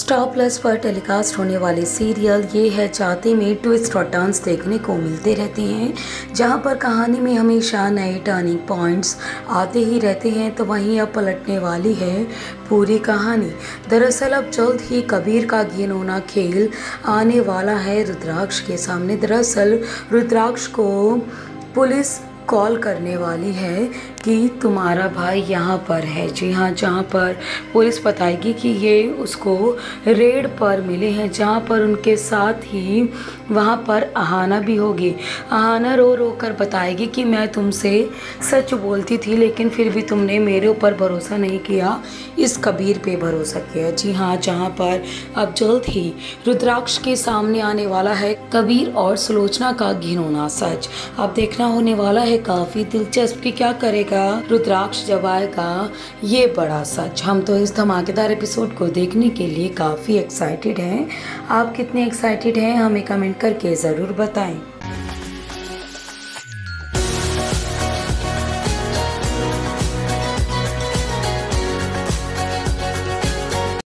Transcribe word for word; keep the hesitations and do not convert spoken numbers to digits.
Star plus पर telecast होने वाले सीरियल ये है चाहते में ट्विस्ट और टर्न्स देखने को मिलते रहते हैं, जहां पर कहानी में हमेशा नए टर्निंग पॉइंट्स आते ही रहते हैं। तो वहीं अब पलटने वाली है पूरी कहानी। दरअसल अब जल्द ही कबीर का घिनौना खेल आने वाला है रुद्राक्ष के सामने। दरअसल रुद्राक्ष को पुलिस कॉल करने वाली है कि तुम्हारा भाई यहाँ पर है। जी हाँ, जहाँ पर पुलिस बताएगी कि ये उसको रेड पर मिले हैं, जहाँ पर उनके साथ ही वहाँ पर अहाना भी होगी। अहाना रो रो कर बताएगी कि मैं तुमसे सच बोलती थी, लेकिन फिर भी तुमने मेरे ऊपर भरोसा नहीं किया, इस कबीर पे भरोसा किया। जी हाँ, जहाँ पर अब जल्द ही रुद्राक्ष के सामने आने वाला है कबीर और सुलोचना का घिनौना सच। अब देखना होने वाला है काफ़ी दिलचस्प कि क्या करेगा रुद्राक्ष जब आएगा ये बड़ा सच। हम तो इस धमाकेदार एपिसोड को देखने के लिए काफ़ी एक्साइटेड हैं। आप कितने एक्साइटेड हैं हमें कमेंट करके ज़रूर बताएं।